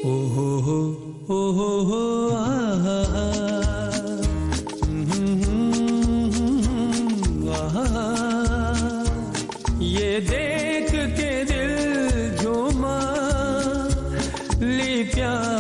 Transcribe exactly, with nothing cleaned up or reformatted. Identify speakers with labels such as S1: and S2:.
S1: ओ हो हो ओ हो हो आ हा हा ये देख के दिल झूमा ली प्यार